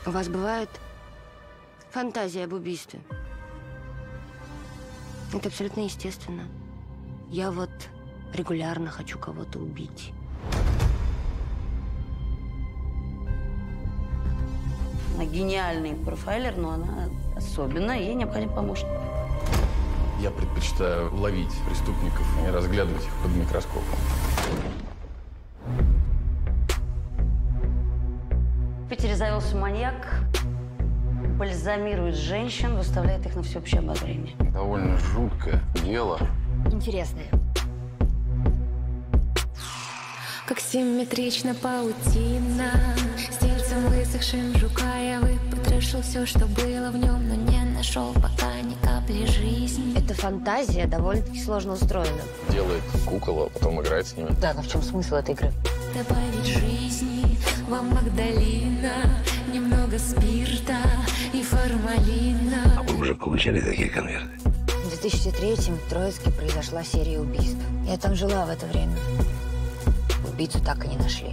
У вас бывает фантазия об убийстве? Это абсолютно естественно. Я вот регулярно хочу кого-то убить. Она гениальный профайлер, но она особенная, ей необходим помощник. Я предпочитаю ловить преступников и разглядывать их под микроскопом. В Питере завелся маньяк, бальзамирует женщин, выставляет их на всеобщее обозрение. Довольно жуткое дело. Интересное. Как симметрично паутина, с тельцем высохшим жука я выпотрошил все, что было в нем, но не нашел пока ни капли жизни. Эта фантазия довольно-таки сложно устроена. Делает кукол, а потом играет с ними. Да, но в чем смысл этой игры? Добавить жизни вам Магдалина, немного спирта и формалина. А вы уже получали такие конверты? В 2003-м в Троицке произошла серия убийств. Я там жила в это время. Убийцу так и не нашли.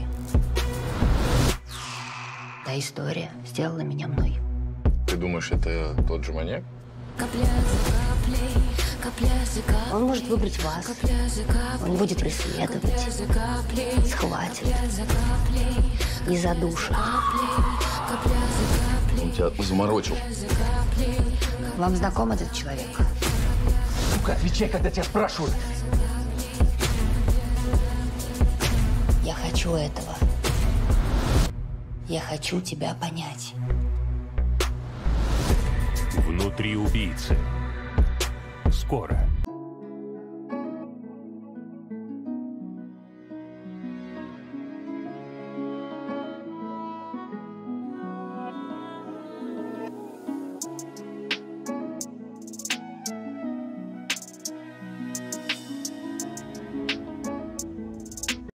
Та история сделала меня мной. Ты думаешь, это тот же маньяк? Капля за каплей, капля за каплей. Он может выбрать вас. Капля за каплей, Он будет преследовать, капля за каплей, схватит капля за каплей, и задушит. капля за каплей, Он тебя заморочил. за каплей. Вам знаком этот человек? Ну-ка, отвечай, когда тебя спрашивают. Я хочу этого. Я хочу тебя понять. Внутри убийцы. Скоро.